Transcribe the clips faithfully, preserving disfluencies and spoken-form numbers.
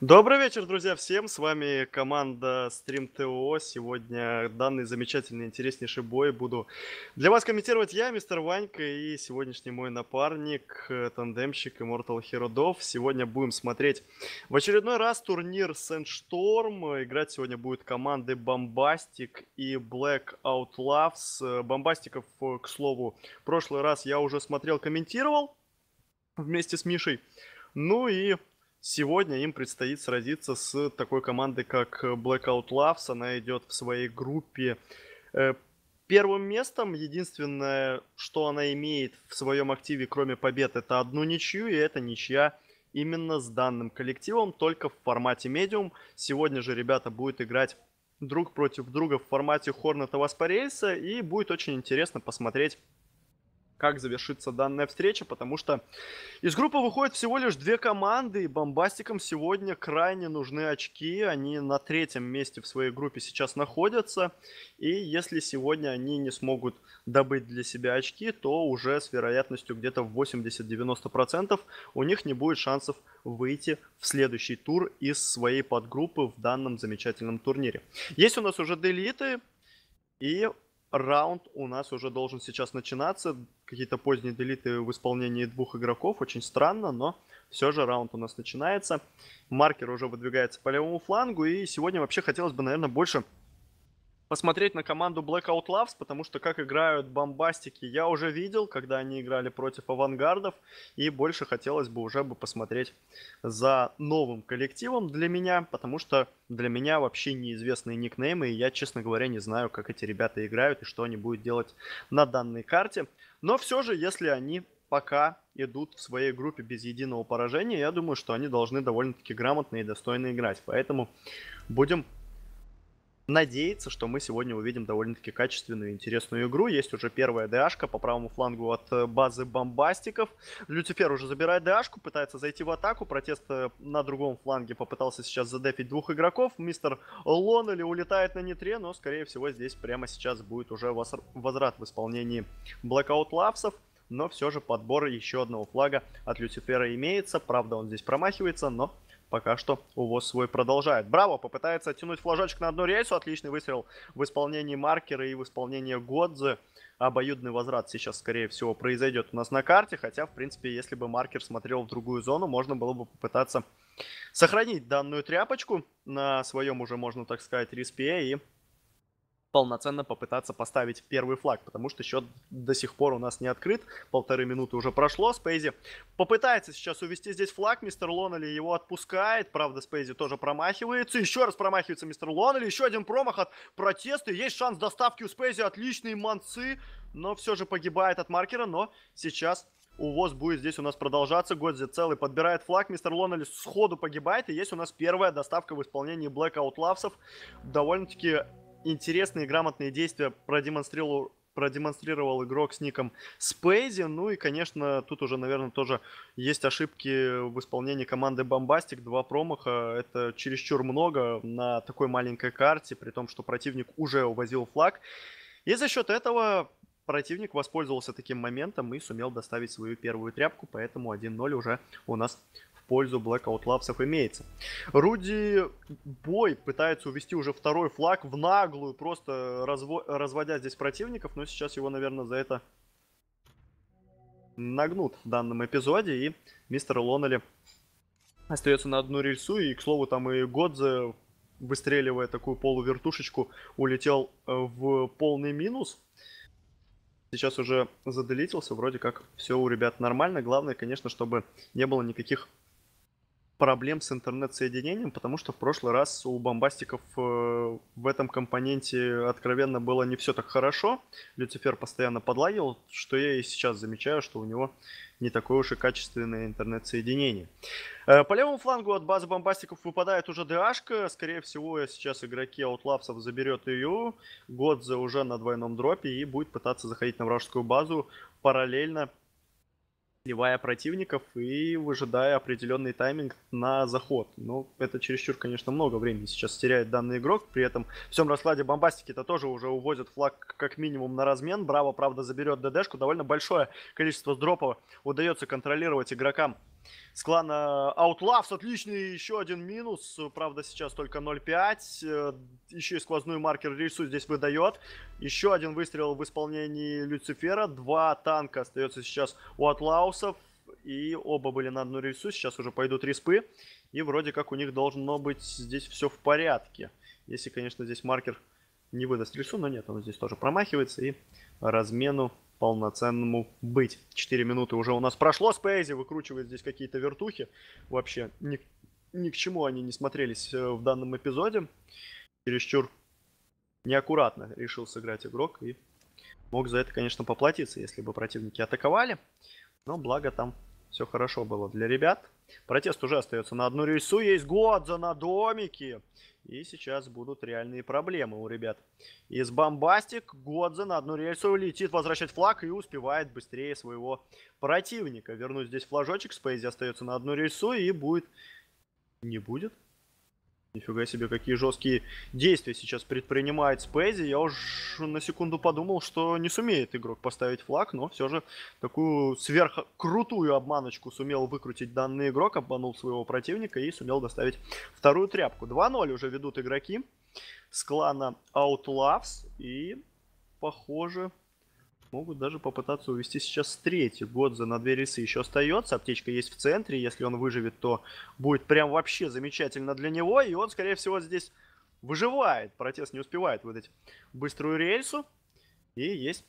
Добрый вечер, друзья, всем! С вами команда Stream тэ о. Сегодня данный замечательный, интереснейший бой буду для вас комментировать я, мистер Ванька, и сегодняшний мой напарник, э, тандемщик Immortal Hero Dov. Сегодня будем смотреть в очередной раз турнир Sandstorm. Играть сегодня будут команды Bombastic и Black Out Loves. Бомбастиков, э, к слову, в прошлый раз я уже смотрел, комментировал вместе с Мишей. Ну и сегодня им предстоит сразиться с такой командой, как Blackout Loves. Она идет в своей группе э, первым местом. Единственное, что она имеет в своем активе, кроме побед, это одну ничью. И это ничья именно с данным коллективом, только в формате медиум. Сегодня же ребята будут играть друг против друга в формате Хорната Васпарельса. И будет очень интересно посмотреть, как завершится данная встреча, потому что из группы выходит всего лишь две команды, и Бомбастикам сегодня крайне нужны очки. Они на третьем месте в своей группе сейчас находятся, и если сегодня они не смогут добыть для себя очки, то уже с вероятностью где-то восемьдесят-девяносто процентов у них не будет шансов выйти в следующий тур из своей подгруппы в данном замечательном турнире. Есть у нас уже делиты, и раунд у нас уже должен сейчас начинаться. Какие-то поздние делиты в исполнении двух игроков. Очень странно, но все же раунд у нас начинается. Маркер уже выдвигается по левому флангу. И сегодня вообще хотелось бы, наверное, больше посмотреть на команду Blackout Loves, потому что как играют бомбастики, я уже видел, когда они играли против авангардов. И больше хотелось бы уже бы посмотреть за новым коллективом для меня, потому что для меня вообще неизвестные никнеймы, и я, честно говоря, не знаю, как эти ребята играют и что они будут делать на данной карте. Но все же, если они пока идут в своей группе без единого поражения, я думаю, что они должны довольно-таки грамотно и достойно играть. Поэтому будем надеяться, что мы сегодня увидим довольно-таки качественную и интересную игру. Есть уже первая ДАшка по правому флангу от базы бомбастиков. Люцифер уже забирает ДАшку, пытается зайти в атаку. Протест на другом фланге попытался сейчас задефить двух игроков. Мистер Лонели улетает на нитре, но, скорее всего, здесь прямо сейчас будет уже возврат в исполнении Blackout Loves. Но все же подбор еще одного флага от Люцифера имеется. Правда, он здесь промахивается, но пока что увоз свой продолжает. Браво! Попытается оттянуть флажочек на одну рельсу. Отличный выстрел в исполнении Маркера и в исполнении Годзе. Обоюдный возврат сейчас, скорее всего, произойдет у нас на карте. Хотя, в принципе, если бы Маркер смотрел в другую зону, можно было бы попытаться сохранить данную тряпочку на своем уже, можно так сказать, респе и полноценно попытаться поставить первый флаг, потому что счет до сих пор у нас не открыт. Полторы минуты уже прошло. Спейзи попытается сейчас увести здесь флаг. Мистер Лонели его отпускает. Правда, Спейзи тоже промахивается. Еще раз промахивается мистер Лонели. Еще один промах от протеста. Есть шанс доставки у Спейзи. Отличные манцы. Но все же погибает от Маркера. Но сейчас увоз будет здесь у нас продолжаться. Годзи целый подбирает флаг. Мистер Лонели сходу погибает. И есть у нас первая доставка в исполнении Blackout Loves. Довольно-таки интересные грамотные действия продемонстрировал, продемонстрировал игрок с ником Спейзи. Ну и, конечно, тут уже, наверное, тоже есть ошибки в исполнении команды Бомбастик. Два промаха. Это чересчур много на такой маленькой карте, при том, что противник уже увозил флаг. И за счет этого противник воспользовался таким моментом и сумел доставить свою первую тряпку. Поэтому один ноль уже у нас в пользу Blackout Loves имеется. Руди Бой пытается увести уже второй флаг в наглую, просто разво разводя здесь противников. Но сейчас его, наверное, за это нагнут в данном эпизоде. И мистер Лонели остается на одну рельсу. И, к слову, там и Годзе, выстреливая такую полувертушечку, улетел в полный минус. Сейчас уже заделитился, вроде как все у ребят нормально. Главное, конечно, чтобы не было никаких проблем с интернет-соединением, потому что в прошлый раз у бомбастиков э, в этом компоненте откровенно было не все так хорошо. Люцифер постоянно подлагивал, что я и сейчас замечаю, что у него не такое уж и качественное интернет-соединение. Э, по левому флангу от базы бомбастиков выпадает уже ДАшка. Скорее всего, сейчас игроки Outlaps'ов заберет ее. Годзе уже на двойном дропе и будет пытаться заходить на вражескую базу параллельно, сливая противников и выжидая определенный тайминг на заход. Ну, это чересчур, конечно, много времени сейчас теряет данный игрок. При этом в всем раскладе бомбастики-то тоже уже увозят флаг как минимум на размен. Браво, правда, заберет ДДшку. Довольно большое количество дропов удается контролировать игрокам с клана Outlaws. Отличный еще один минус. Правда, сейчас только ноль пять. Еще и сквозной маркер рельсу здесь выдает. Еще один выстрел в исполнении Люцифера. Два танка остается сейчас у Outlaws. И оба были на одну рельсу. Сейчас уже пойдут респы. И вроде как у них должно быть здесь все в порядке. Если, конечно, здесь маркер не выдаст рельсу. Но нет, он здесь тоже промахивается. И размену полноценному быть. четыре минуты уже у нас прошло. Спейзи выкручивает здесь какие-то вертухи. Вообще ни, ни к чему они не смотрелись в данном эпизоде. Чересчур неаккуратно решил сыграть игрок. И мог за это, конечно, поплатиться, если бы противники атаковали. Но благо там все хорошо было для ребят. Протест уже остается на одну рельсу. Есть Годза на домике. И сейчас будут реальные проблемы у ребят. Из Бомбастик Годзе на одну рельсу летит возвращать флаг и успевает быстрее своего противника. Вернуть здесь флажочек. Спейзи остается на одну рельсу и будет... Не будет? Нифига себе, какие жесткие действия сейчас предпринимает Спейзи. Я уж на секунду подумал, что не сумеет игрок поставить флаг, но все же такую сверхкрутую обманочку сумел выкрутить данный игрок, обманул своего противника и сумел доставить вторую тряпку. два ноль уже ведут игроки с клана Outlaws и, похоже, могут даже попытаться увести сейчас с третьей. Годзе на две рельсы еще остается. Аптечка есть в центре. Если он выживет, то будет прям вообще замечательно для него. И он, скорее всего, здесь выживает. Протест не успевает выдать быструю рельсу. И есть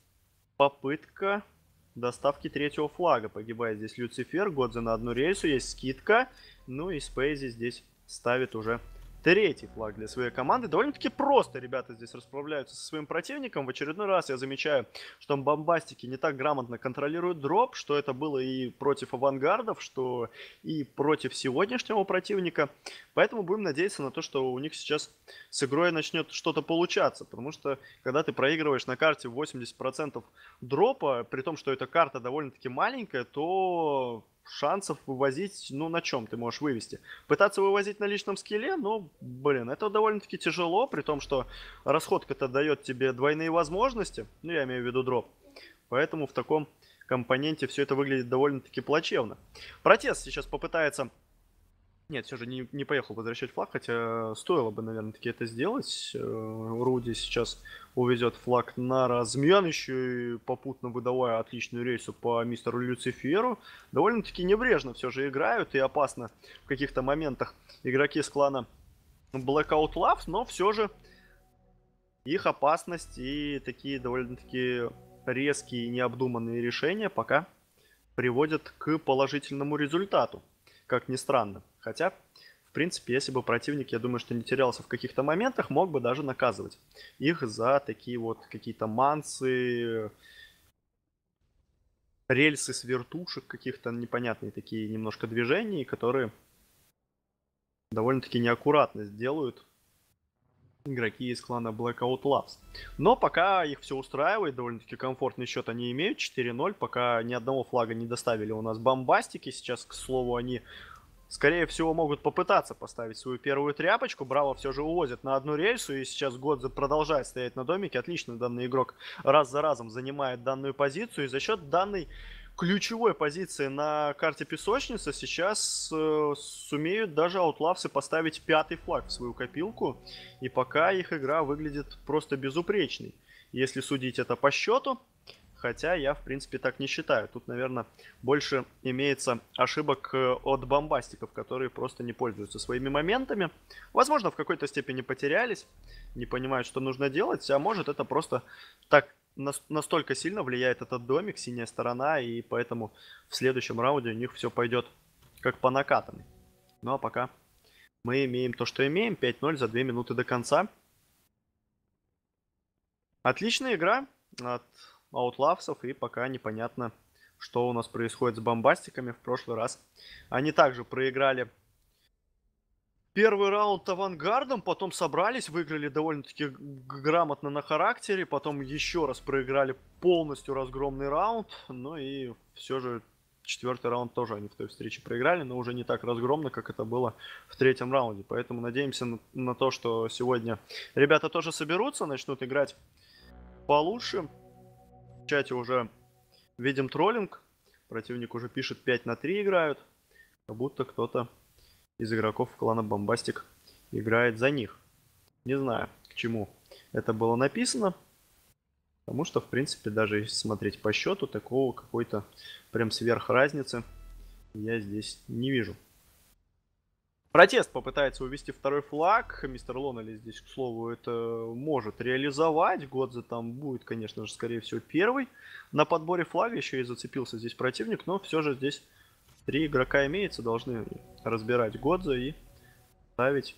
попытка доставки третьего флага. Погибает здесь Люцифер. Годзе на одну рельсу. Есть скидка. Ну и Спейзи здесь ставит уже третий флаг для своей команды. Довольно-таки просто ребята здесь расправляются со своим противником. В очередной раз я замечаю, что бомбастики не так грамотно контролируют дроп, что это было и против авангардов, что и против сегодняшнего противника. Поэтому будем надеяться на то, что у них сейчас с игрой начнет что-то получаться. Потому что, когда ты проигрываешь на карте восемьдесят процентов дропа, при том, что эта карта довольно-таки маленькая, то... шансов вывозить, ну, на чем ты можешь вывести? Пытаться вывозить на личном скилле, ну, блин, это довольно-таки тяжело, при том, что расходка-то дает тебе двойные возможности, ну, я имею в виду дроп, поэтому в таком компоненте все это выглядит довольно-таки плачевно. Протест сейчас попытается... Нет, все же не, не поехал возвращать флаг, хотя стоило бы, наверное, таки это сделать. Руди сейчас увезет флаг на размен, еще и попутно выдавая отличную рельсу по мистеру Люциферу. Довольно-таки небрежно все же играют и опасно в каких-то моментах игроки с клана Blackout Labs, но все же их опасность и такие довольно-таки резкие и необдуманные решения пока приводят к положительному результату, как ни странно. Хотя, в принципе, если бы противник, я думаю, что не терялся в каких-то моментах, мог бы даже наказывать их за такие вот какие-то мансы, рельсы с вертушек, каких-то непонятные такие немножко движений, которые довольно-таки неаккуратно сделают игроки из клана Blackout Labs. Но пока их все устраивает, довольно-таки комфортный счет они имеют, четыре ноль, пока ни одного флага не доставили у нас бомбастики. Сейчас, к слову, они... скорее всего, могут попытаться поставить свою первую тряпочку. Браво все же увозят на одну рельсу. И сейчас Годзе продолжает стоять на домике. Отлично данный игрок раз за разом занимает данную позицию. И за счет данной ключевой позиции на карте песочницы сейчас э, сумеют даже аутлавсы поставить пятый флаг в свою копилку. И пока их игра выглядит просто безупречной. Если судить это по счету... Хотя я, в принципе, так не считаю. Тут, наверное, больше имеется ошибок от бомбастиков, которые просто не пользуются своими моментами. Возможно, в какой-то степени потерялись, не понимают, что нужно делать. А может, это просто так настолько сильно влияет этот домик, синяя сторона, и поэтому в следующем раунде у них все пойдет как по накатанной. Ну а пока мы имеем то, что имеем. пять ноль за две минуты до конца. Отличная игра от аутлавсов, и пока непонятно, что у нас происходит с бомбастиками. В прошлый раз они также проиграли первый раунд авангардом, потом собрались, выиграли довольно-таки грамотно на характере, потом еще раз проиграли полностью разгромный раунд, ну и все же четвертый раунд тоже они в той встрече проиграли, но уже не так разгромно, как это было в третьем раунде. Поэтому надеемся на, на то, что сегодня ребята тоже соберутся, начнут играть получше. В чате уже видим троллинг. Противник уже пишет пять на три играют. Как будто кто-то из игроков клана Бомбастик играет за них. Не знаю, к чему это было написано. Потому что, в принципе, даже если смотреть по счету, такого какой-то прям сверх разницы я здесь не вижу. Протест попытается увести второй флаг. Мистер Лоннелли здесь, к слову, это может реализовать. Годзе там будет, конечно же, скорее всего, первый. На подборе флага еще и зацепился здесь противник. Но все же здесь три игрока имеется. Должны разбирать Годзе и ставить.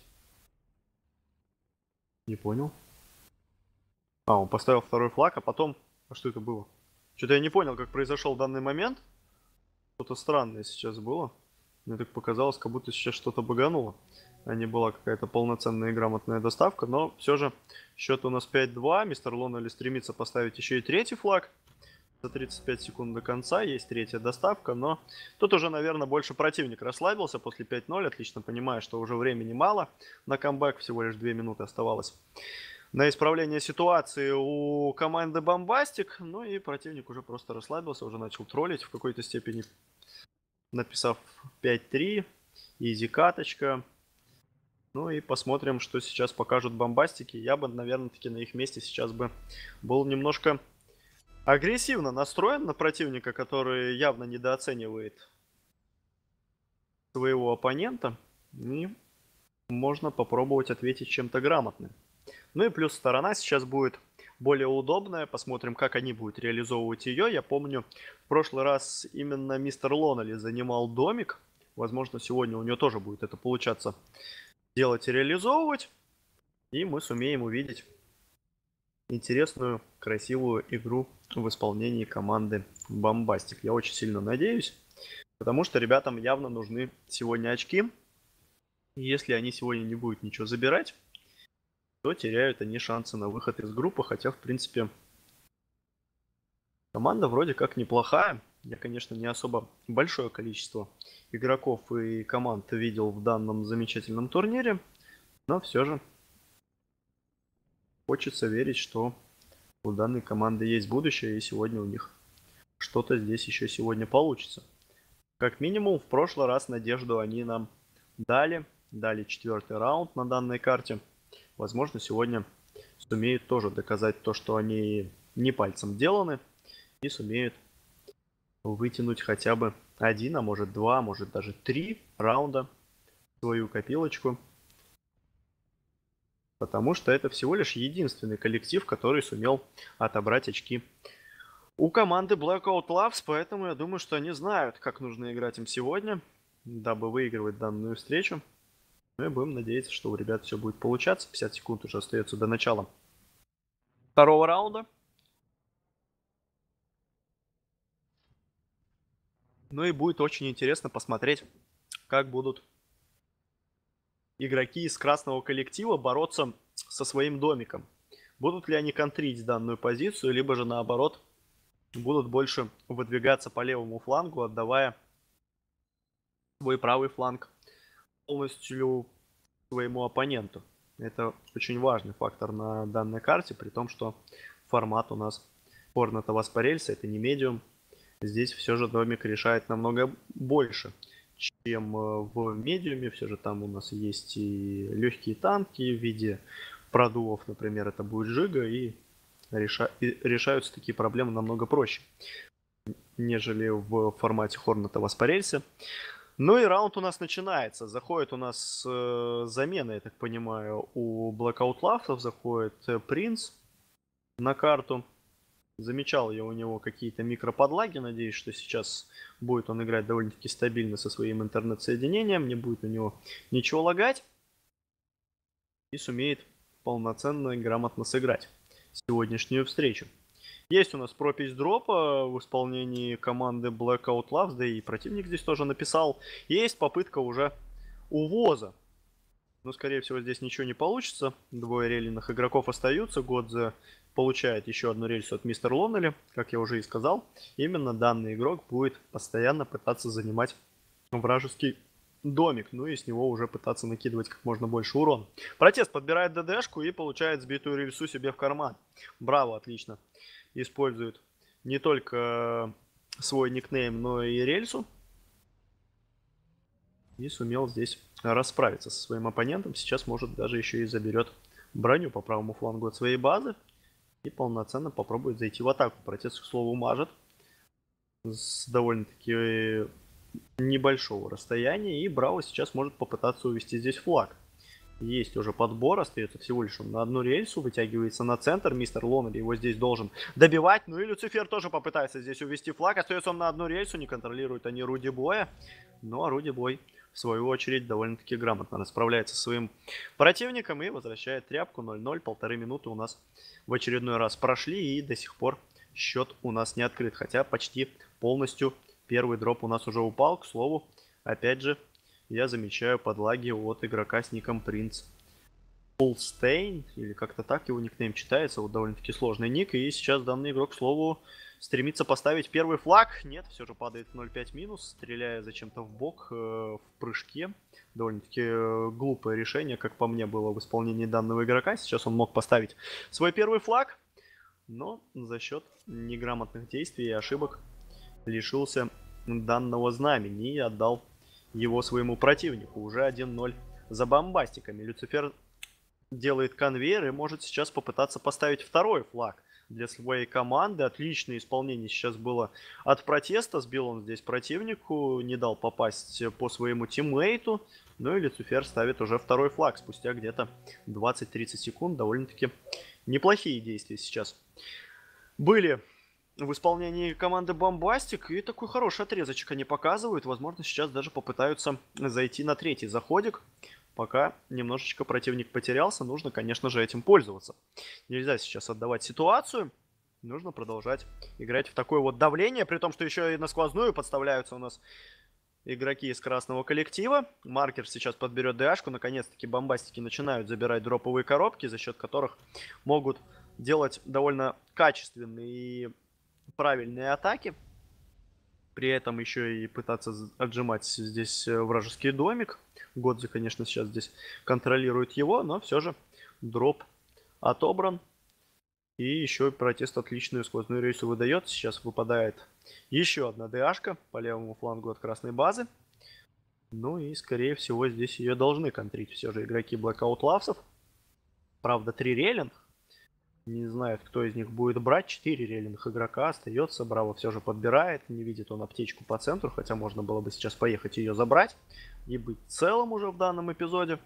Не понял. А, он поставил второй флаг, а потом... А что это было? Что-то я не понял, как произошел данный момент. Что-то странное сейчас было. Мне так показалось, как будто сейчас что-то багануло. А не была какая-то полноценная и грамотная доставка. Но все же счет у нас пять-два. Мистер Лоннелли стремится поставить еще и третий флаг. За тридцать пять секунд до конца есть третья доставка. Но тут уже, наверное, больше противник расслабился после пять ноль. Отлично понимая, что уже времени мало. На камбэк всего лишь две минуты оставалось на исправление ситуации у команды Бомбастик. Ну и противник уже просто расслабился, уже начал троллить в какой-то степени, написав пять-три, изи каточка. Ну и посмотрим, что сейчас покажут Бомбастики. Я бы, наверное, таки на их месте сейчас бы был немножко агрессивно настроен на противника, который явно недооценивает своего оппонента. И можно попробовать ответить чем-то грамотным. Ну и плюс сторона сейчас будет более удобная. Посмотрим, как они будут реализовывать ее. Я помню, в прошлый раз именно мистер Лоннелли занимал домик. Возможно, сегодня у него тоже будет это получаться делать и реализовывать. И мы сумеем увидеть интересную, красивую игру в исполнении команды Бомбастик. Я очень сильно надеюсь, потому что ребятам явно нужны сегодня очки. И если они сегодня не будут ничего забирать, то теряют они шансы на выход из группы. Хотя, в принципе, команда вроде как неплохая. Я, конечно, не особо большое количество игроков и команд видел в данном замечательном турнире. Но все же хочется верить, что у данной команды есть будущее. И сегодня у них что-то здесь еще сегодня получится. Как минимум, в прошлый раз надежду они нам дали. Дали четвертый раунд на данной карте. Возможно, сегодня сумеют тоже доказать то, что они не пальцем деланы. И сумеют вытянуть хотя бы один, а может два, а может даже три раунда в свою копилочку. Потому что это всего лишь единственный коллектив, который сумел отобрать очки у команды Blackout Labs. Поэтому я думаю, что они знают, как нужно играть им сегодня, дабы выигрывать данную встречу. Ну и будем надеяться, что у ребят все будет получаться. пятьдесят секунд уже остается до начала второго раунда. Ну и будет очень интересно посмотреть, как будут игроки из красного коллектива бороться со своим домиком. Будут ли они контрить данную позицию, либо же наоборот будут больше выдвигаться по левому флангу, отдавая свой правый фланг полностью своему оппоненту. Это очень важный фактор на данной карте, при том, что формат у нас Hornet Васпарельса, это не медиум. Здесь все же домик решает намного больше, чем в медиуме. Все же там у нас есть и легкие танки в виде продувов, например, это будет Жига, и, реша... и решаются такие проблемы намного проще, нежели в формате Hornet Васпарельса. Ну и раунд у нас начинается. Заходит у нас э, замена, я так понимаю, у Blackout Labs. Заходит э, Принц на карту. Замечал я у него какие-то микроподлаги. Надеюсь, что сейчас будет он играть довольно-таки стабильно со своим интернет-соединением. Не будет у него ничего лагать. И сумеет полноценно и грамотно сыграть сегодняшнюю встречу. Есть у нас пропись дропа в исполнении команды Blackout Labs, да и противник здесь тоже написал. Есть попытка уже увоза. Но, скорее всего, здесь ничего не получится. Двое рельных игроков остаются. Годзе получает еще одну рельсу от мистера Лоннелли, как я уже и сказал. Именно данный игрок будет постоянно пытаться занимать вражеский домик. Ну и с него уже пытаться накидывать как можно больше урона. Протест подбирает ДДшку и получает сбитую рельсу себе в карман. Браво, отлично. Использует не только свой никнейм, но и рельсу. И сумел здесь расправиться со своим оппонентом. Сейчас, может, даже еще и заберет броню по правому флангу от своей базы. И полноценно попробует зайти в атаку. Протест, к слову, мажет с довольно-таки небольшого расстояния. И Браво сейчас может попытаться увести здесь флаг. Есть уже подбор, остается всего лишь он на одну рельсу, вытягивается на центр. Мистер Лонли его здесь должен добивать. Ну и Люцифер тоже попытается здесь увести флаг. Остается он на одну рельсу, не контролируют они Руди Боя. Ну а Руди Бой, в свою очередь, довольно-таки грамотно расправляется со своим противником и возвращает тряпку. ноль ноль, полторы минуты у нас в очередной раз прошли, и до сих пор счет у нас не открыт. Хотя почти полностью первый дроп у нас уже упал. К слову, опять же, я замечаю подлаги от игрока с ником Принц Фулстейн, или как-то так его никнейм читается, вот довольно-таки сложный ник, и сейчас данный игрок, к слову, стремится поставить первый флаг. Нет, все же падает ноль пять минус, стреляя зачем-то в бок э, в прыжке. Довольно-таки э, глупое решение, как по мне, было в исполнении данного игрока. Сейчас он мог поставить свой первый флаг, но за счет неграмотных действий и ошибок лишился данного знамени и отдал его своему противнику. Уже один ноль за бомбастиками. Люцифер делает конвейер и может сейчас попытаться поставить второй флаг для своей команды. Отличное исполнение сейчас было от протеста. Сбил он здесь противнику, не дал попасть по своему тиммейту. Ну и Люцифер ставит уже второй флаг спустя где-то двадцать-тридцать секунд. Довольно-таки неплохие действия сейчас были в исполнении команды Бомбастик. И такой хороший отрезочек они показывают. Возможно, сейчас даже попытаются зайти на третий заходик. Пока немножечко противник потерялся, нужно, конечно же, этим пользоваться. Нельзя сейчас отдавать ситуацию. Нужно продолжать играть в такое вот давление. При том, что еще и на сквозную подставляются у нас игроки из красного коллектива. Маркер сейчас подберет ДАшку. Наконец-таки бомбастики начинают забирать дроповые коробки, за счет которых могут делать довольно качественные и правильные атаки. При этом еще и пытаться отжимать здесь вражеский домик. Годзи, конечно, сейчас здесь контролирует его, но все же дроп отобран. И еще протест отличную сквозную рейсу выдает. Сейчас выпадает еще одна ДАшка по левому флангу от красной базы. Ну и, скорее всего, здесь ее должны контрить все же игроки Blackout Loves. Правда, три рейлинг. Не знает, кто из них будет брать. четыре рейлинг игрока остается. Браво все же подбирает. Не видит он аптечку по центру. Хотя можно было бы сейчас поехать ее забрать. И быть целым уже в данном эпизоде.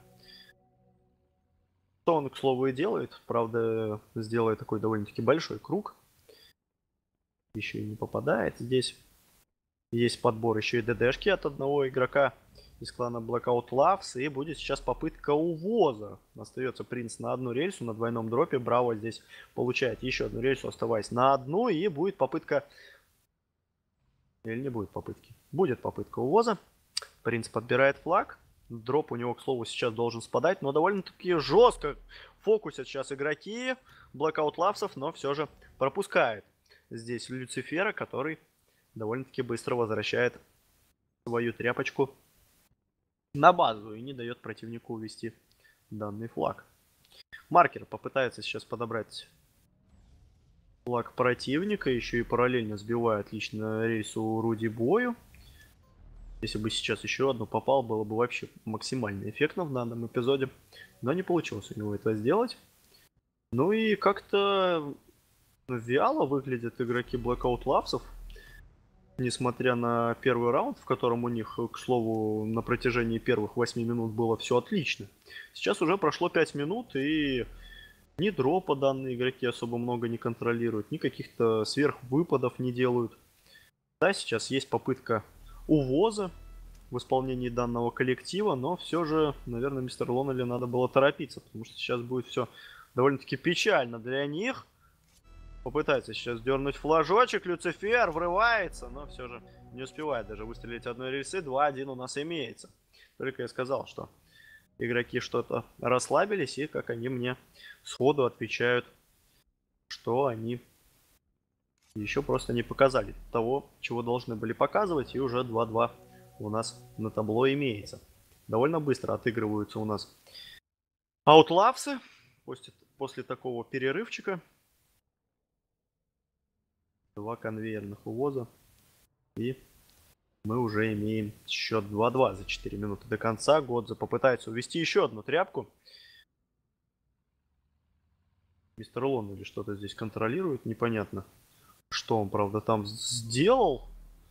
Что он, к слову, и делает. Правда, сделает такой довольно-таки большой круг. Еще и не попадает. Здесь есть подбор еще и ДДшки от одного игрока из клана Blackout Loves. И будет сейчас попытка увоза. Остается Принц на одну рельсу, на двойном дропе. Браво здесь получает еще одну рельсу, оставаясь на одну. И будет попытка... Или не будет попытки? Будет попытка увоза. Принц подбирает флаг. Дроп у него, к слову, сейчас должен спадать. Но довольно-таки жестко фокусят сейчас игроки Blackout Loves. Но все же пропускает здесь Люцифера, который довольно-таки быстро возвращает свою тряпочку на базу и не дает противнику увести данный флаг. Маркер попытается сейчас подобрать флаг противника. Еще и параллельно сбивает отлично рейсу Руди Бою. Если бы сейчас еще одну попал, было бы вообще максимально эффектно в данном эпизоде. Но не получилось у него это сделать. Ну и как-то вяло выглядят игроки Blackout Loves. Несмотря на первый раунд, в котором у них, к слову, на протяжении первых восьми минут было все отлично. Сейчас уже прошло пять минут, и ни дропа данные игроки особо много не контролируют, ни каких-то сверхвыпадов не делают. Да, сейчас есть попытка увоза в исполнении данного коллектива, но все же, наверное, мистер Лонли надо было торопиться, потому что сейчас будет все довольно-таки печально для них. Попытается сейчас дернуть флажочек. Люцифер врывается, но все же не успевает даже выстрелить одной рельсы. два один у нас имеется. Только я сказал, что игроки что-то расслабились, и как они мне сходу отвечают, что они еще просто не показали того, чего должны были показывать. И уже два два у нас на табло имеется. Довольно быстро отыгрываются у нас аутлавсы после, после такого перерывчика. Два конвейерных увоза. И Мы уже имеем счет два-два за четыре минуты до конца. Годзе попытается увести еще одну тряпку. Мистер Лон или что-то здесь контролирует, непонятно. Что он, правда, там сделал.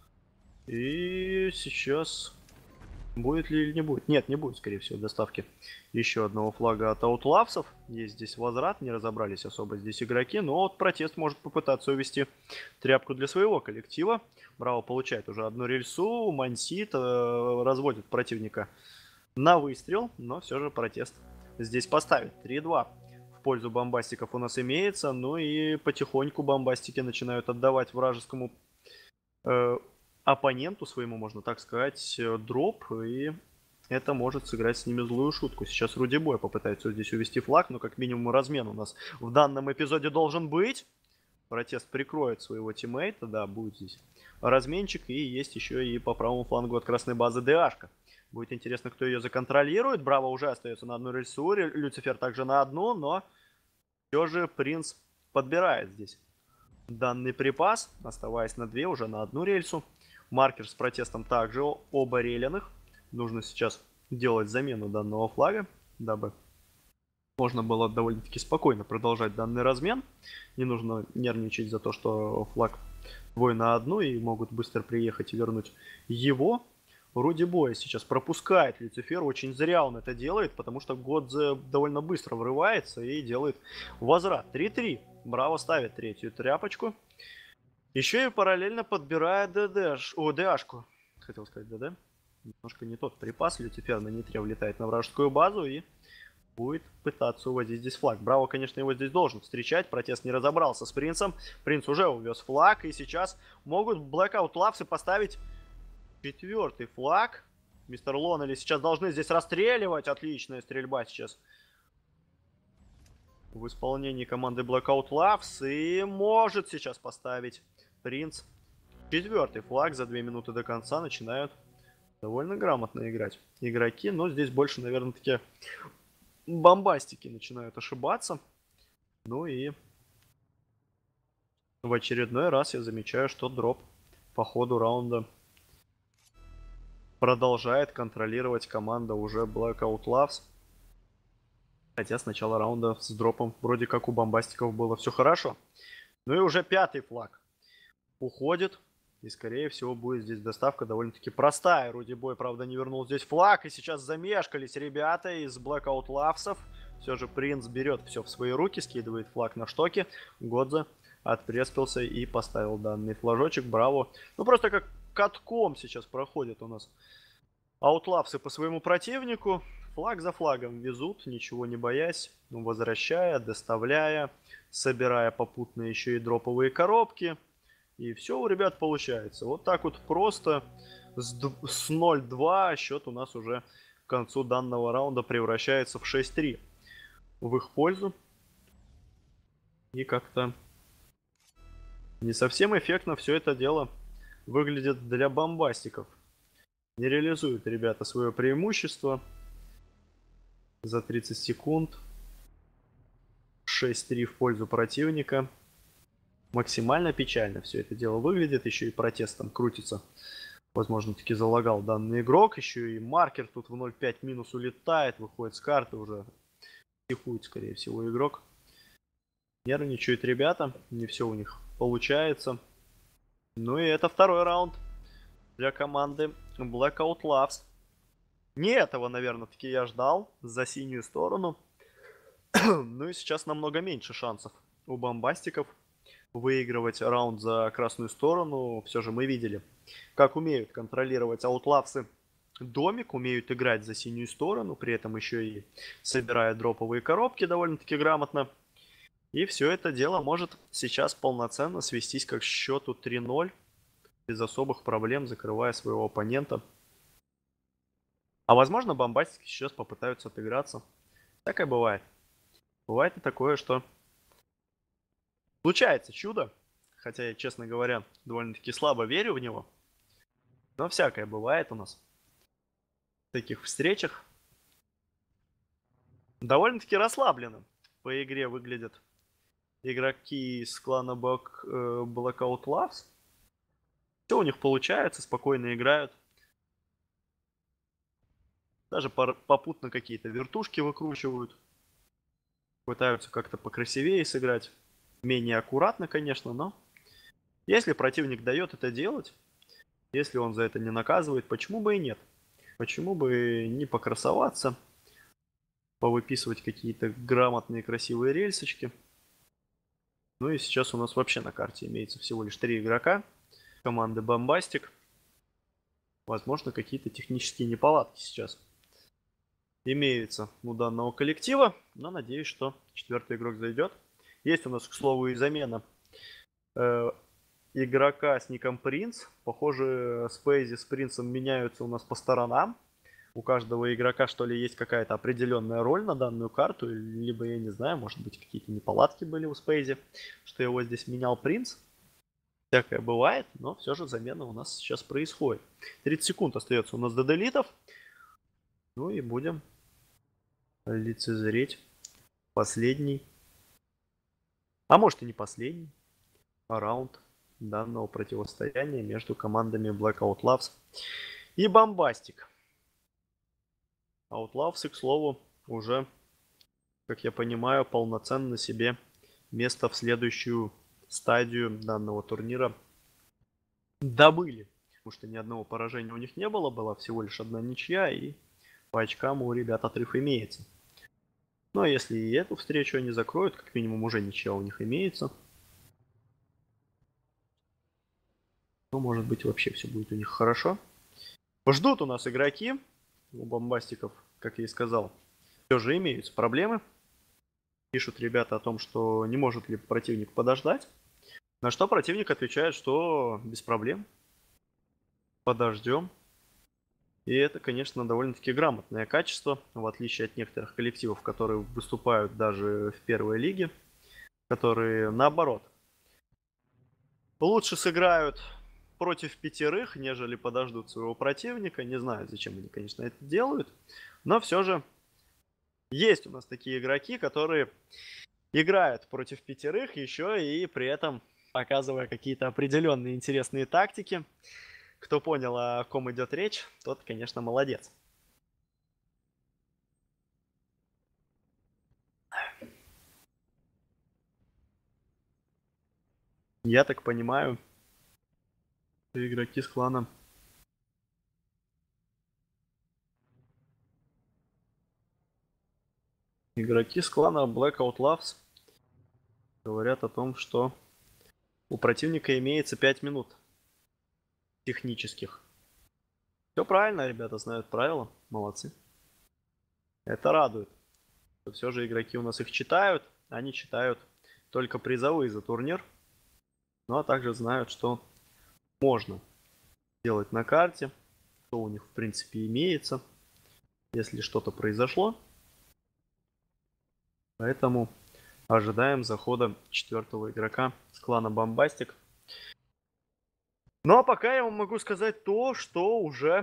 И сейчас... Будет ли или не будет? Нет, не будет, скорее всего, доставки еще одного флага от аутлавсов. Есть здесь возврат, не разобрались особо здесь игроки. Но вот протест может попытаться увести тряпку для своего коллектива. Браво получает уже одну рельсу. Мансит э, разводит противника на выстрел. Но все же протест здесь поставит. три-два в пользу бомбастиков у нас имеется. Ну и потихоньку бомбастики начинают отдавать вражескому... Э, оппоненту своему, можно так сказать, дроп, и это может сыграть с ними злую шутку. Сейчас Руди Бой попытается здесь увести флаг, но как минимум размен у нас в данном эпизоде должен быть. Протест прикроет своего тиммейта, да, будет здесь разменчик, и есть еще и по правому флангу от красной базы ДАшка. Будет интересно, кто ее законтролирует. Браво уже остается на одну рельсу, Люцифер также на одну, но все же Принц подбирает здесь данный припас, оставаясь на две, уже на одну рельсу. Маркер с протестом также оба реляных. Нужно сейчас делать замену данного флага, дабы можно было довольно-таки спокойно продолжать данный размен. Не нужно нервничать за то, что флаг двое на одну и могут быстро приехать и вернуть его. Руди Бой сейчас пропускает Люцифер. Очень зря он это делает, потому что Годзе довольно быстро врывается и делает возврат. три-три. Браво ставит третью тряпочку. Еще и параллельно подбирает ДД, о, ДАшку. Хотел сказать ДД. Немножко не тот припас. Люцифер на нитре влетает на вражескую базу и будет пытаться увозить здесь флаг. Браво, конечно, его здесь должен встречать. Протест не разобрался с Принцем. Принц уже увез флаг. И сейчас могут Blackout Labs поставить четвертый флаг. Мистер Лоннелли сейчас должны здесь расстреливать. Отличная стрельба сейчас в исполнении команды Blackout Labs. И может сейчас поставить Принц четвертый флаг. За две минуты до конца начинают довольно грамотно играть игроки. Но здесь больше, наверное, такие бомбастики начинают ошибаться. Ну и в очередной раз я замечаю, что дроп по ходу раунда продолжает контролировать команда уже Blackout Labs. Хотя с начала раунда с дропом вроде как у бомбастиков было все хорошо. Ну и уже пятый флаг уходит. И скорее всего будет здесь доставка довольно-таки простая. Руди Бой, правда, не вернул здесь флаг. И сейчас замешкались ребята из Blackout Labs'ов. Все же Принц берет все в свои руки, скидывает флаг на штоки. Годзе отпрескался и поставил данный флажочек. Браво. Ну просто как катком сейчас проходит у нас аутлапсы по своему противнику. Флаг за флагом везут, ничего не боясь, возвращая, доставляя, собирая попутно еще и дроповые коробки. И все у ребят получается. Вот так вот просто с ноль-два счет у нас уже к концу данного раунда превращается в шесть-три в их пользу. И как-то не совсем эффектно все это дело выглядит для бомбастиков. Не реализуют ребята свое преимущество за тридцать секунд. шесть-три в пользу противника. Максимально печально все это дело выглядит. Еще и протест там крутится. Возможно, таки залагал данный игрок. Еще и маркер тут в ноль пять минус улетает. Выходит с карты уже. Психует, скорее всего, игрок. Нервничают ребята. Не все у них получается. Ну и это второй раунд для команды Blackout Labs. Не этого, наверное, таки я ждал за синюю сторону. Ну и сейчас намного меньше шансов у бомбастиков выигрывать раунд за красную сторону. Все же мы видели, как умеют контролировать аутлапсы домик, умеют играть за синюю сторону, при этом еще и собирая дроповые коробки довольно-таки грамотно. И все это дело может сейчас полноценно свестись к счету три-ноль, без особых проблем, закрывая своего оппонента. А возможно, бомбастики сейчас попытаются отыграться. Такое бывает. Бывает и такое, что случается чудо. Хотя я, честно говоря, довольно-таки слабо верю в него. Но всякое бывает у нас в таких встречах. Довольно-таки расслабленно по игре выглядят игроки из клана Blackout Labs. Все у них получается, спокойно играют. Даже попутно какие-то вертушки выкручивают. Пытаются как-то покрасивее сыграть. Менее аккуратно, конечно, но если противник дает это делать, если он за это не наказывает, почему бы и нет? Почему бы не покрасоваться, повыписывать какие-то грамотные красивые рельсочки. Ну и сейчас у нас вообще на карте имеется всего лишь три игрока команды Бомбастик. Возможно, какие-то технические неполадки сейчас имеются у данного коллектива, но надеюсь, что четвертый игрок зайдет. Есть у нас, к слову, и замена э, игрока с ником Принц. Похоже, Спейзи с Принцем меняются у нас по сторонам. У каждого игрока, что ли, есть какая-то определенная роль на данную карту, либо, я не знаю, может быть, какие-то неполадки были у Спейзи, что его здесь менял Принц. Всякое бывает, но все же замена у нас сейчас происходит. тридцать секунд остается у нас до делитов. Ну и будем лицезреть последний, а может и не последний, раунд данного противостояния между командами Blackout Loves и Bombastic. Outlaws, к слову, уже, как я понимаю, полноценно себе место в следующую стадию данного турнира добыли. Потому что ни одного поражения у них не было, была всего лишь одна ничья, и по очкам у ребят отрыв имеется. Но если и эту встречу они закроют, как минимум уже ничья у них имеется, то, может быть, вообще все будет у них хорошо. Ждут у нас игроки. У бомбастиков, как я и сказал, все же имеются проблемы. Пишут ребята о том, что не может ли противник подождать. На что противник отвечает, что без проблем. Подождем. И это, конечно, довольно-таки грамотное качество, в отличие от некоторых коллективов, которые выступают даже в первой лиге, которые наоборот лучше сыграют против пятерых, нежели подождут своего противника. Не знаю, зачем они, конечно, это делают, но все же есть у нас такие игроки, которые играют против пятерых, еще и при этом показывая какие-то определенные интересные тактики. Кто понял, о ком идет речь, тот, конечно, молодец. Я так понимаю, игроки с клана игроки с клана Blackout Loves говорят о том, что у противника имеется пять минут технических. Все правильно, ребята знают правила, молодцы. Это радует. Все же игроки у нас их читают, они читают только призовые за турнир, ну а также знают, что можно делать на карте, что у них в принципе имеется, если что-то произошло. Поэтому ожидаем захода четвертого игрока с клана Бомбастик. Ну а пока я вам могу сказать то, что уже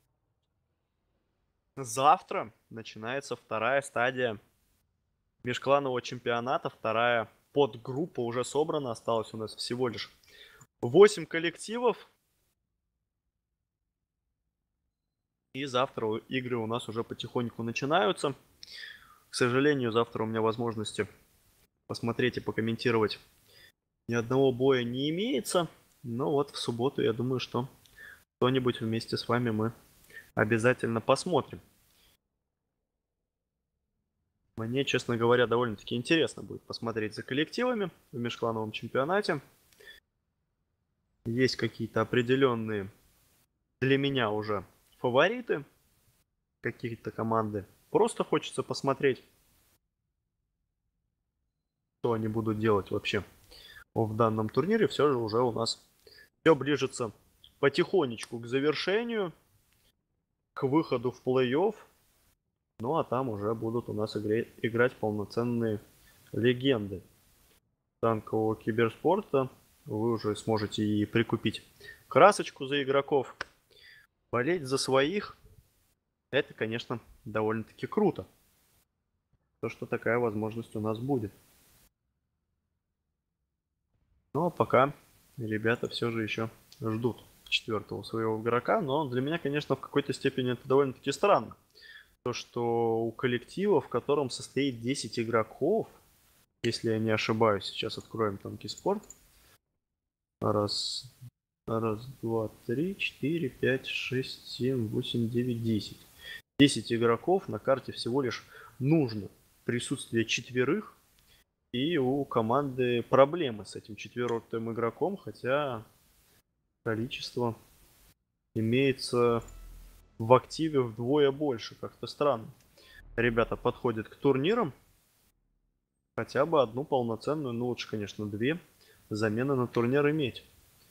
завтра начинается вторая стадия межкланового чемпионата. Вторая подгруппа уже собрана. Осталось у нас всего лишь восемь коллективов. И завтра игры у нас уже потихоньку начинаются. К сожалению, завтра у меня возможности посмотреть и покомментировать ни одного боя не имеется. Но вот в субботу, я думаю, что что-нибудь вместе с вами мы обязательно посмотрим. Мне, честно говоря, довольно-таки интересно будет посмотреть за коллективами в межклановом чемпионате. Есть какие-то определенные для меня уже фавориты. Какие-то команды просто хочется посмотреть, что они будут делать вообще в данном турнире. Все же уже у нас все ближется потихонечку к завершению, к выходу в плей-офф. Ну а там уже будут у нас игре, играть полноценные легенды танкового киберспорта. Вы уже сможете и прикупить красочку за игроков, болеть за своих. Это, конечно, довольно-таки круто. То, что такая возможность у нас будет. Ну а пока ребята все же еще ждут четвертого своего игрока, но для меня, конечно, в какой-то степени это довольно-таки странно. То, что у коллектива, в котором состоит десять игроков, если я не ошибаюсь, сейчас откроем Танки Спорт. Раз, раз, два, три, четыре, пять, шесть, семь, восемь, девять, десять. десять игроков, на карте всего лишь нужно присутствие четверых, и у команды проблемы с этим четвертым игроком, хотя количество имеется в активе вдвое больше. Как-то странно. Ребята подходят к турнирам. Хотя бы одну полноценную, ну лучше, конечно, две замены на турнир иметь.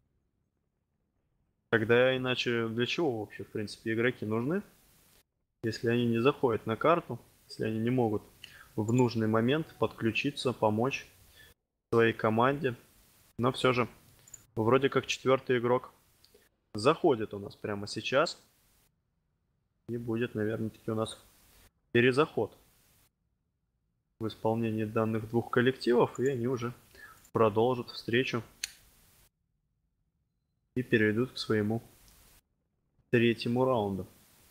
Тогда иначе для чего вообще, в принципе, игроки нужны? Если они не заходят на карту, если они не могут в нужный момент подключиться, помочь своей команде. Но все же, вроде как четвертый игрок заходит у нас прямо сейчас. И будет, наверное, таки у нас перезаход в исполнении данных двух коллективов. И они уже продолжат встречу и перейдут к своему третьему раунду.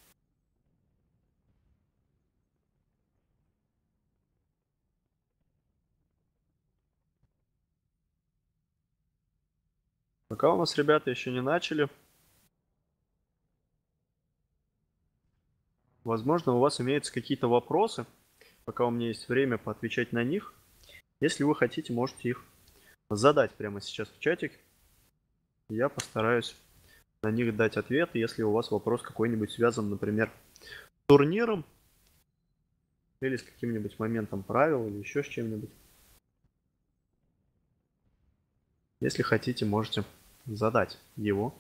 Пока у нас ребята еще не начали. Возможно, у вас имеются какие-то вопросы. Пока у меня есть время поотвечать на них. Если вы хотите, можете их задать прямо сейчас в чатик. Я постараюсь на них дать ответ. Если у вас вопрос какой-нибудь связан, например, с турниром или с каким-нибудь моментом правил или еще с чем-нибудь. Если хотите, можете задать его.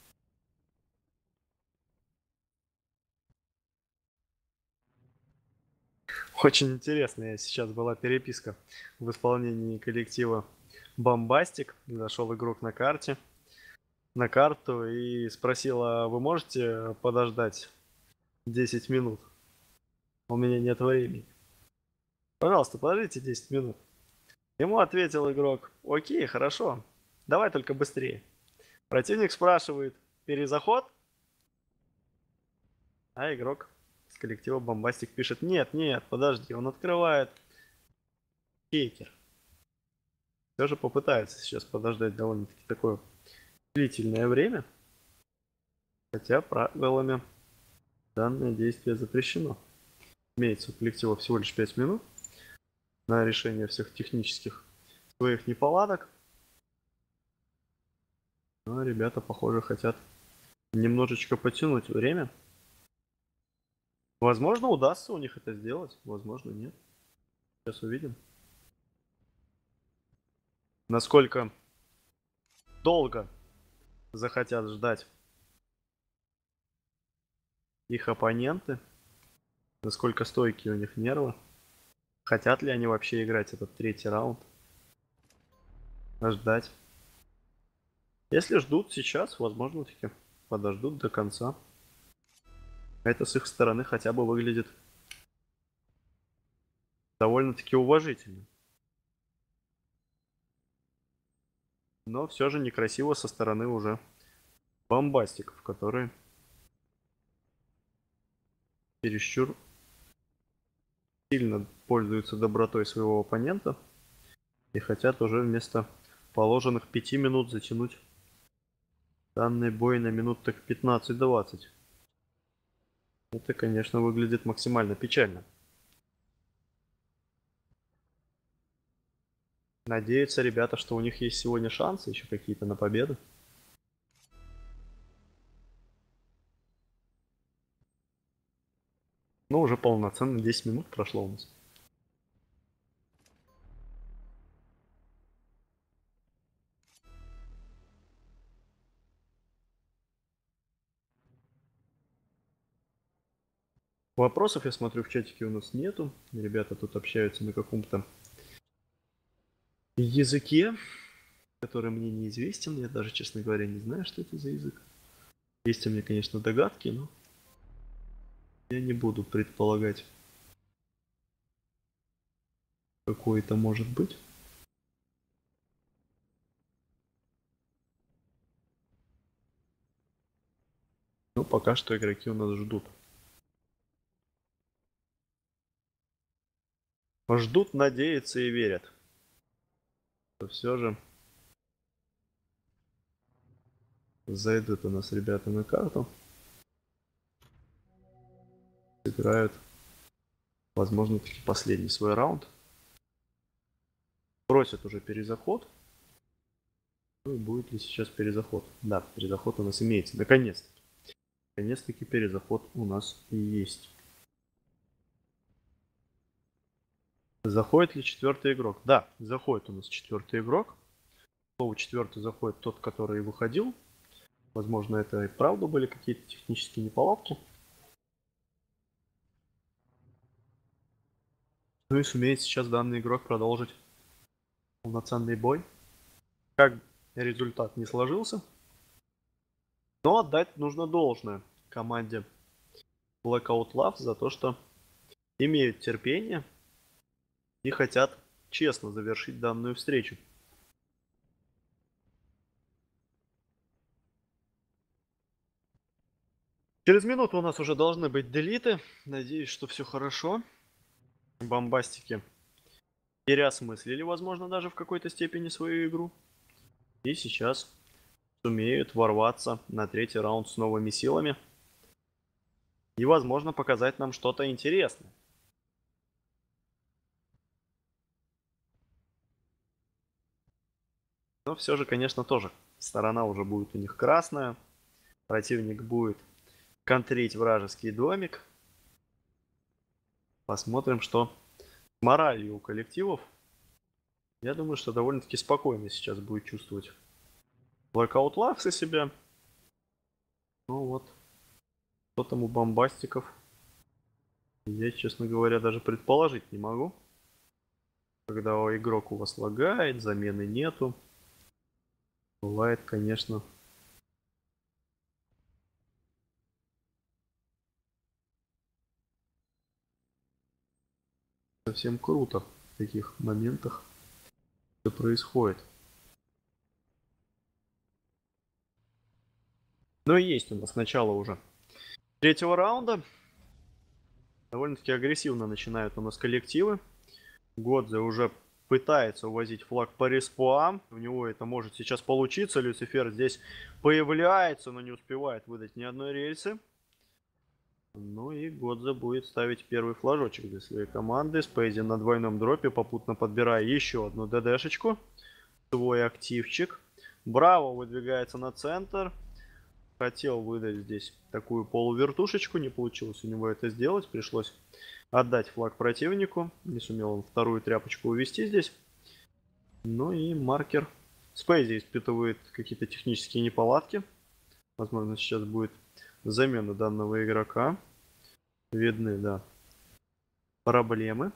Очень интересная сейчас была переписка в исполнении коллектива Бомбастик. Зашел игрок на карте, на карту и спросил: а вы можете подождать десять минут? У меня нет времени. Пожалуйста, подождите десять минут. Ему ответил игрок: окей, хорошо, давай только быстрее. Противник спрашивает: перезаход? А игрок с коллектива Бомбастик пишет: нет, нет, подожди, он открывает кейкер. Все же попытается сейчас подождать довольно-таки такое длительное время. Хотя правилами данное действие запрещено. Имеется у коллектива всего лишь пять минут на решение всех технических своих неполадок. Но ребята, похоже, хотят немножечко потянуть время. Возможно, удастся у них это сделать, возможно, нет. Сейчас увидим. Насколько долго захотят ждать их оппоненты, насколько стойкие у них нервы, хотят ли они вообще играть этот третий раунд, ждать. Если ждут сейчас, возможно, таки подождут до конца. Это с их стороны хотя бы выглядит довольно-таки уважительно. Но все же некрасиво со стороны уже бомбастиков, которые чересчур сильно пользуются добротой своего оппонента и хотят уже вместо положенных пяти минут затянуть данный бой на минут так пятнадцать-двадцать. Это, конечно, выглядит максимально печально. Надеются ребята, что у них есть сегодня шансы еще какие-то на победу. Но уже полноценно десять минут прошло у нас. Вопросов, я смотрю, в чатике у нас нету. Ребята тут общаются на каком-то языке, который мне неизвестен. Я даже, честно говоря, не знаю, что это за язык. Есть у меня, конечно, догадки, но я не буду предполагать, какой это может быть. Ну, пока что игроки у нас ждут. Ждут, надеются и верят. Но все же зайдут у нас ребята на карту. Играют, возможно, таки последний свой раунд. Просят уже перезаход. Ну и будет ли сейчас перезаход? Да, перезаход у нас имеется. Наконец-таки. Наконец-таки перезаход у нас и есть. Заходит ли четвертый игрок? Да, заходит у нас четвертый игрок. Слово четвертый заходит тот, который выходил. Возможно, это и правда были какие-то технические неполадки. Ну и сумеет сейчас данный игрок продолжить полноценный бой. Как результат не сложился. Но отдать нужно должное команде Blackout Labs за то, что имеют терпение и хотят честно завершить данную встречу. Через минуту у нас уже должны быть делиты. Надеюсь, что все хорошо. Бомбастики переосмыслили, возможно, даже в какой-то степени свою игру. И сейчас сумеют ворваться на третий раунд с новыми силами. И, возможно, показать нам что-то интересное. Но все же, конечно, тоже сторона уже будет у них красная. Противник будет контрить вражеский домик. Посмотрим, что с моралью у коллективов. Я думаю, что довольно-таки спокойно сейчас будет чувствовать Blackout Labs себя. Ну вот. Что там у бомбастиков? Я, честно говоря, даже предположить не могу. Когда игрок у вас лагает, замены нету. Бывает, конечно, совсем круто в таких моментах все происходит. Но и есть у нас начало уже третьего раунда. Довольно-таки агрессивно начинают у нас коллективы. Годзе уже пытается увозить флаг по респам. У него это может сейчас получиться. Люцифер здесь появляется, но не успевает выдать ни одной рельсы. Ну и Годзе будет ставить первый флажочек для своей команды. Спейзи на двойном дропе, попутно подбирая еще одну ДДшечку. Свой активчик. Браво выдвигается на центр. Хотел выдать здесь такую полувертушечку. Не получилось у него это сделать. Пришлось отдать флаг противнику. Не сумел он вторую тряпочку увести здесь. Ну и маркер. Спейзи испытывает какие-то технические неполадки. Возможно, сейчас будет замена данного игрока. Видны, да, проблемы.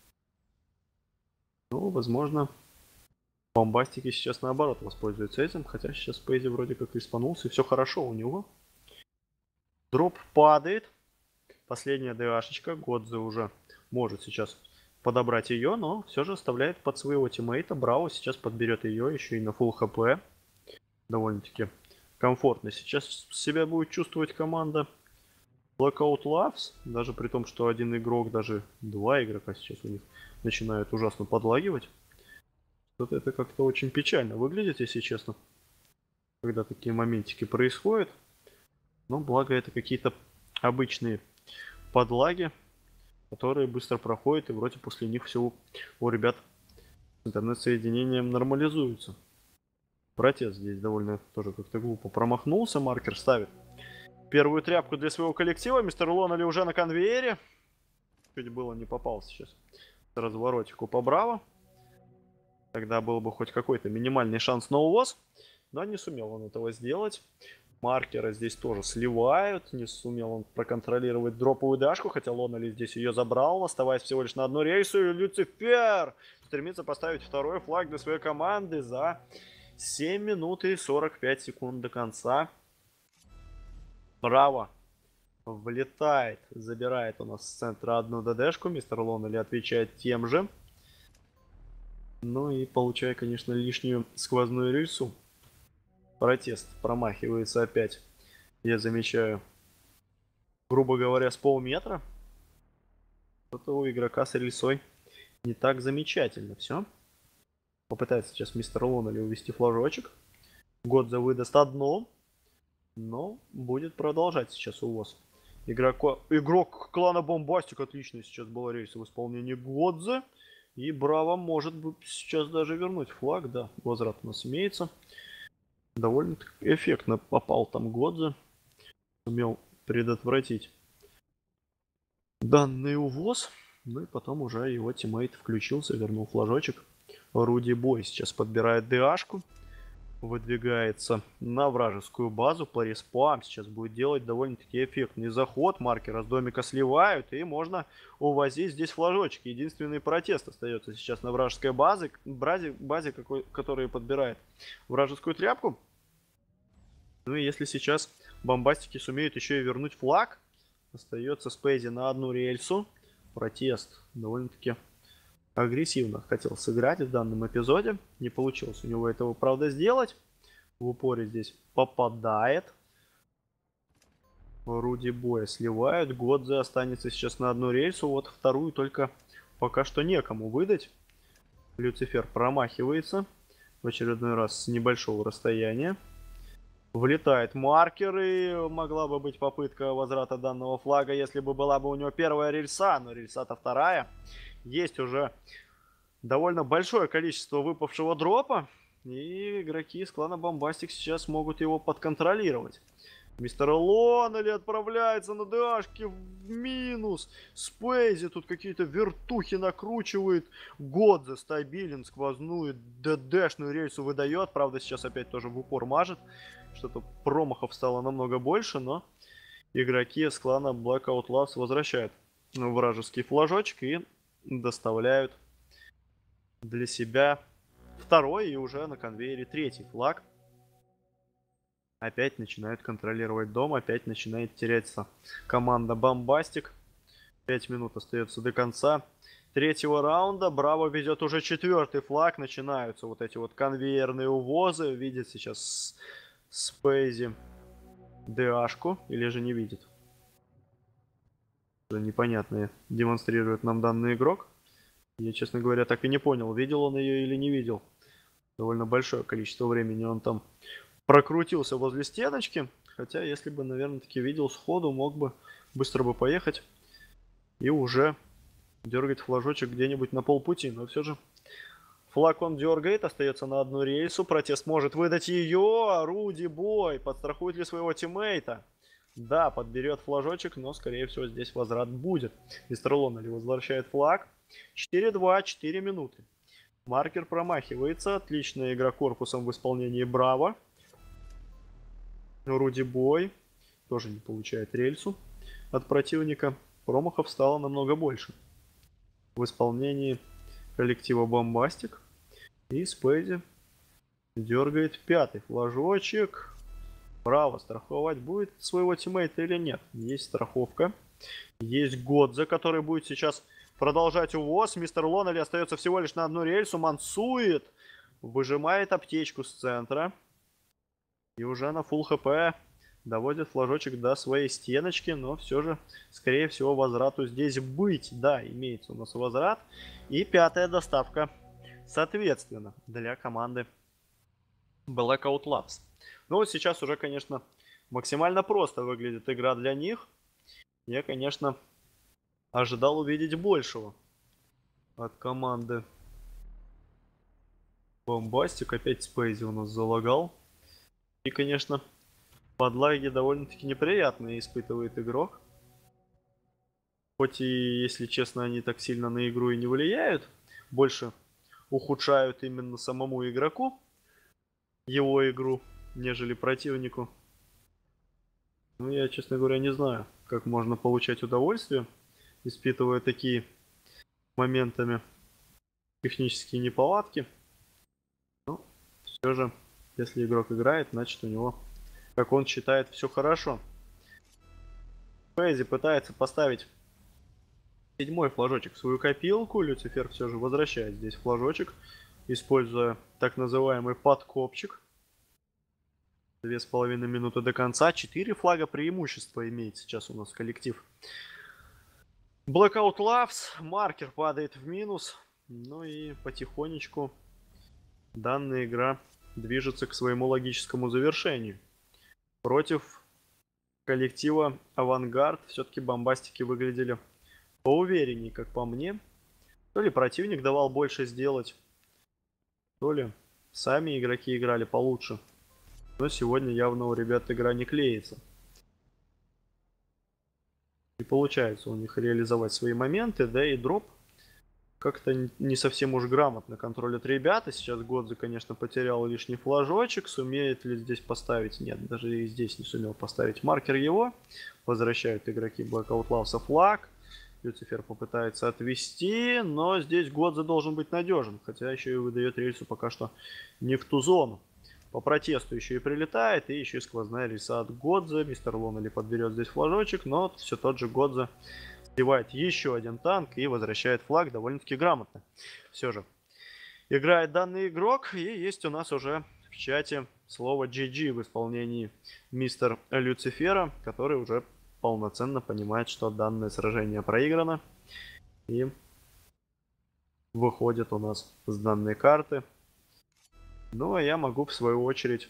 Ну, возможно, бомбастики сейчас наоборот воспользуются этим. Хотя сейчас Спейзи вроде как респанулся. И все хорошо у него. Дроп падает. Последняя ДАшечка. Годзе уже может сейчас подобрать ее, но все же оставляет под своего тиммейта. Браво сейчас подберет ее еще и на фулл хп. Довольно-таки комфортно сейчас себя будет чувствовать команда Blackout Labs. Даже при том, что один игрок, даже два игрока сейчас у них начинают ужасно подлагивать. Что-то это как-то очень печально выглядит, если честно, когда такие моментики происходят. Но благо это какие-то обычные подлаги, которые быстро проходят, и вроде после них все у ребят с интернет-соединением нормализуется. Протест здесь довольно тоже как-то глупо промахнулся. Маркер ставит первую тряпку для своего коллектива. Мистер Лонали уже на конвейере. Чуть было не попал сейчас с разворотику по Браво. Тогда был бы хоть какой-то минимальный шанс на увоз. Но не сумел он этого сделать. Маркера здесь тоже сливают. Не сумел он проконтролировать дроповую дашку. Хотя Лонали здесь ее забрал. Оставаясь всего лишь на одну рейсу. И Люцифер стремится поставить второй флаг для своей команды за семь минут и сорок пять секунд до конца. Браво. Влетает. Забирает у нас с центра одну ДДшку. Мистер Лонали отвечает тем же. Ну и получая, конечно, лишнюю сквозную рельсу. Протест промахивается опять. Я замечаю грубо говоря, с полметра. Что-то у игрока с рельсой не так замечательно все. Попытается сейчас мистер Лонали увести флажочек. Годзе выдаст одно, но будет продолжать сейчас увоз. Игроко... Игрок клана Бомбастик отлично сейчас был рейс в исполнении Годзе. И Браво может сейчас даже вернуть флаг, да, возврат у нас имеется. Довольно эффектно попал там Годзе. Сумел предотвратить данный увоз. Ну и потом уже его тиммейт включился, вернул флажочек. Руди Бой сейчас подбирает ДАшку. Выдвигается на вражескую базу. По респам сейчас будет делать довольно-таки эффектный заход. Маркера с домика сливают. И можно увозить здесь флажочки. Единственный протест остается сейчас на вражеской базе. Базе, базе какой, который подбирает вражескую тряпку. Ну и если сейчас бомбастики сумеют еще и вернуть флаг. Остается Спейзи на одну рельсу. Протест довольно-таки агрессивно хотел сыграть в данном эпизоде. Не получилось у него этого, правда, сделать. В упоре здесь попадает. Руди Боя сливают. Годзе останется сейчас на одну рельсу. Вот вторую только пока что некому выдать. Люцифер промахивается. В очередной раз с небольшого расстояния. Влетает маркер, и могла бы быть попытка возврата данного флага, если бы была бы у него первая рельса, но рельса-то вторая. Есть уже довольно большое количество выпавшего дропа, и игроки из клана Бомбастик сейчас могут его подконтролировать. Мистер Лонали отправляется на ДАшке в минус. Спейзи тут какие-то вертухи накручивает. Годзе стабилен, сквозную ДДшную рельсу выдает. Правда, сейчас опять тоже в упор мажет. Что-то промахов стало намного больше, но игроки из клана Blackout Labs возвращают вражеский флажочек и доставляют для себя второй и уже на конвейере третий флаг. Опять начинают контролировать дом, опять начинает теряться команда Бомбастик. пять минут остается до конца третьего раунда. Браво ведет уже четвертый флаг. Начинаются вот эти вот конвейерные увозы. Видит сейчас Спейзи ДАшку или же не видит. Непонятно демонстрирует нам данный игрок. Я, честно говоря, так и не понял, видел он ее или не видел. Довольно большое количество времени он там прокрутился возле стеночки. Хотя, если бы, наверное, таки видел сходу, мог бы быстро бы поехать и уже дергать флажочек где-нибудь на полпути. Но все же флаг он дергает, остается на одну рельсу. Протест может выдать ее. Руди Бой подстрахует ли своего тиммейта? Да, подберет флажочек, но, скорее всего, здесь возврат будет. Мистер Лонали возвращает флаг. четыре-два, четыре минуты. Маркер промахивается. Отличная игра корпусом в исполнении Браво. Руди Бой тоже не получает рельсу от противника. Промахов стало намного больше в исполнении коллектива Бомбастик. И Спейзи дергает пятый флажочек. Браво, страховать будет своего тиммейта или нет? Есть страховка. Есть Годзе, который будет сейчас продолжать увоз. Мистер Лонали остается всего лишь на одну рельсу. Мансует. Выжимает аптечку с центра. И уже на фулл хп доводит флажочек до своей стеночки. Но все же, скорее всего, возврату здесь быть. Да, имеется у нас возврат. И пятая доставка, соответственно, для команды Blackout Labs. Ну вот сейчас уже, конечно, максимально просто выглядит игра для них. Я, конечно, ожидал увидеть большего от команды Бомбастик. Опять Спейзи у нас залагал. И, конечно, подлаги довольно-таки неприятные испытывает игрок. Хоть и, если честно, они так сильно на игру и не влияют. Больше ухудшают именно самому игроку его игру, нежели противнику. Ну, я, честно говоря, не знаю, как можно получать удовольствие, испытывая такие моментами технические неполадки. Но все же, если игрок играет, значит у него, как он считает, все хорошо. Спейзи пытается поставить седьмой флажочек в свою копилку. Люцифер все же возвращает здесь флажочек, используя так называемый подкопчик. Две с половиной минуты до конца. Четыре флага преимущества имеет сейчас у нас коллектив Blackout Loves. Маркер падает в минус. Ну и потихонечку данная игра движется к своему логическому завершению. Против коллектива Авангард все-таки бомбастики выглядели поувереннее, как по мне. То ли противник давал больше сделать, то ли сами игроки играли получше. Но сегодня явно у ребят игра не клеится. И получается у них реализовать свои моменты, да и дроп как-то не совсем уж грамотно контролят ребята. Сейчас Годзе, конечно, потерял лишний флажочек. Сумеет ли здесь поставить? Нет, даже и здесь не сумел поставить маркер его. Возвращают игроки Blackout Loves флаг. Люцифер попытается отвести, но здесь Годзе должен быть надежен. Хотя еще и выдает рельсу пока что не в ту зону. По протесту еще и прилетает, и еще и сквозная рельса от Годзе. Мистер Лонли подберет здесь флажочек, но все тот же Годзе сливает еще один танк и возвращает флаг довольно-таки грамотно. Все же играет данный игрок, и есть у нас уже в чате слово джи джи в исполнении мистера Люцифера, который уже полноценно понимает, что данное сражение проиграно. И выходит у нас с данной карты. Ну, а я могу, в свою очередь,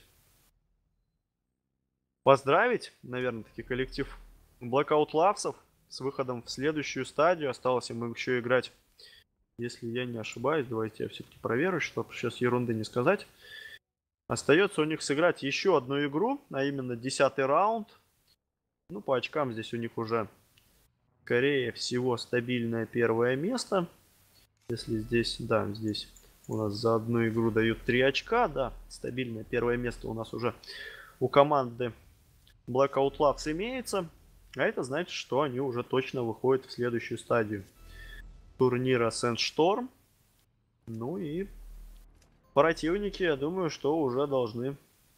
поздравить, наверное, таки коллектив Blackout Loves с выходом в следующую стадию. Осталось им еще играть, если я не ошибаюсь. Давайте я все-таки проверю, чтобы сейчас ерунды не сказать. Остается у них сыграть еще одну игру, а именно десятый раунд. Ну, по очкам здесь у них уже, скорее всего, стабильное первое место. Если здесь, да, здесь у нас за одну игру дают три очка, да, стабильное первое место у нас уже у команды Blackout Loves имеется. А это значит, что они уже точно выходят в следующую стадию турнира Sandstorm. Ну и противники, я думаю, что уже должны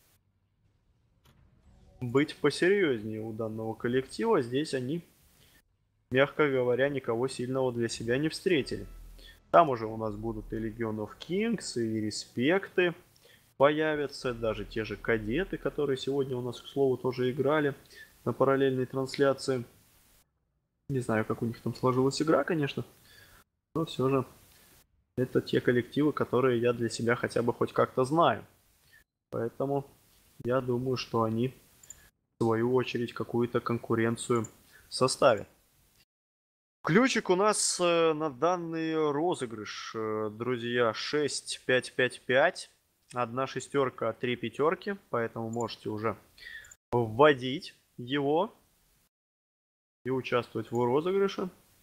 быть посерьезнее у данного коллектива. Здесь они, мягко говоря, никого сильного для себя не встретили. Там уже у нас будут и Legion of Kings, и Респекты появятся, даже те же кадеты, которые сегодня у нас, к слову, тоже играли на параллельной трансляции. Не знаю, как у них там сложилась игра, конечно, но все же это те коллективы, которые я для себя хотя бы хоть как-то знаю. Поэтому я думаю, что они в свою очередь какую-то конкуренцию составят. Ключик у нас э, на данный розыгрыш, э, друзья, шесть пять пять пять. Одна шестерка, три пятерки. Поэтому можете уже вводить его и участвовать в розыгрыше.